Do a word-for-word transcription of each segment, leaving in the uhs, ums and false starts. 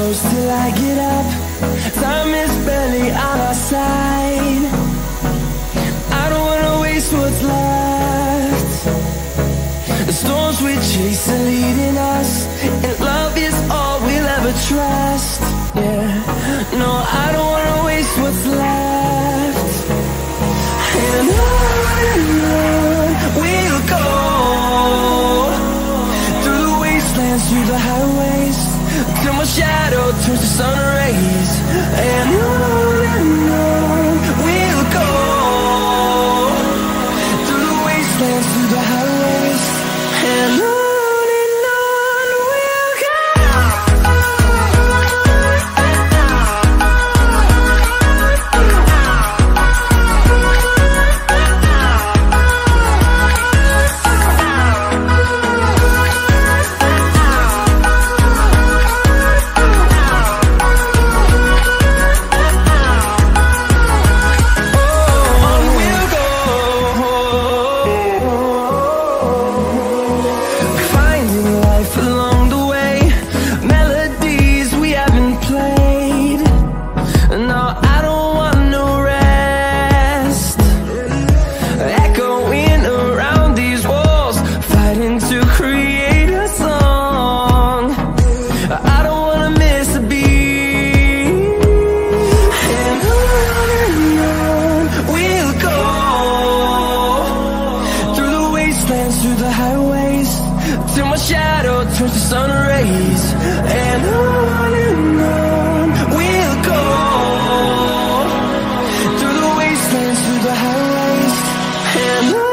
close till I get up. Time is barely on our side. I don't wanna waste what's left. The storms we chase are leading us, and love is all we'll ever trust. Yeah, no, I don't wanna waste what's left. And on and on we'll go, through the wastelands, through the highways, till my shadow turns to sun rays. And on and on we'll go, through the wastelands, through the highways, and on. Through the highways, till my shadow turns to sun rays. And on and on we'll go, through the wastelands, through the highways, and on.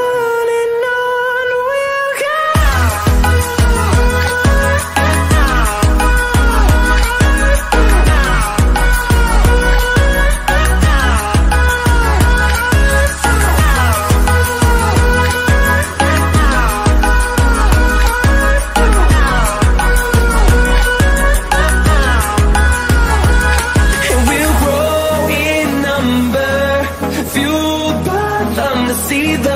See the